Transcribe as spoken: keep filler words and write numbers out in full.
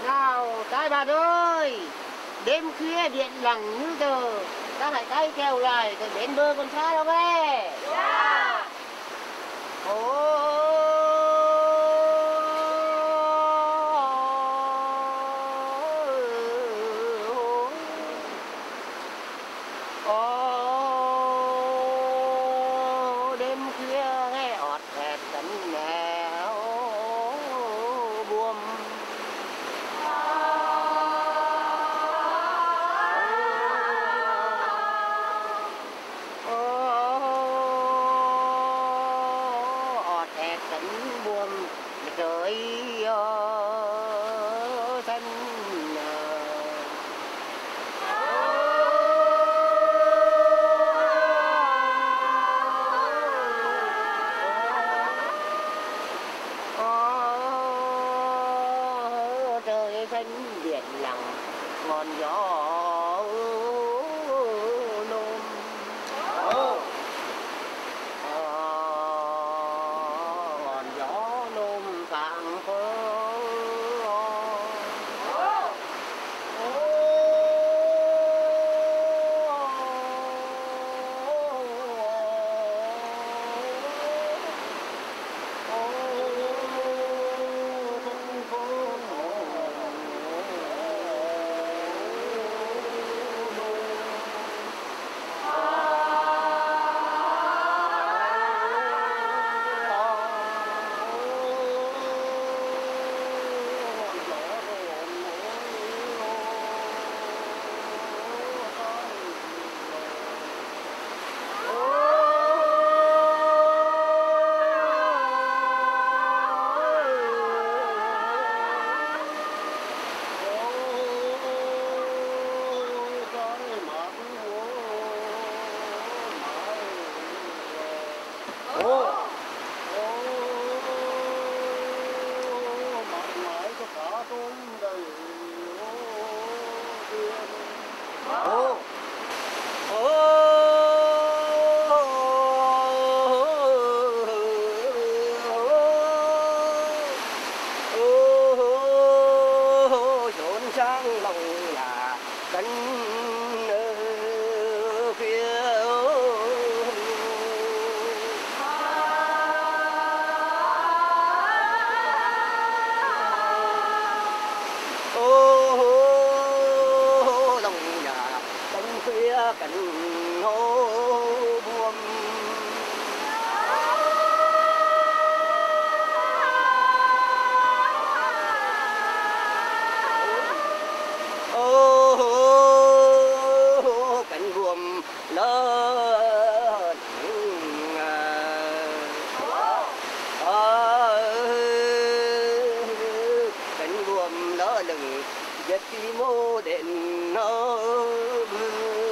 Nào, trai bạn ơi, đêm khuya điện lặng như tờ, ta hãy tay kéo lại rồi đến bờ còn xa đâu nghe. Dạ. Ồ, ồ, đêm khuya nghe ọt ẹt cánh mèo buồm. ọt ẹt cánh buồm trời thân trời thân biển lặng ngọn gió nôm. ngọn gió nôm càng phố. Sang lòng là cánh phía ô lòng nhà cánh phía cánh hô buồm. Cánh buồm lớn cánh buồm lớn đừng giật mô đến nó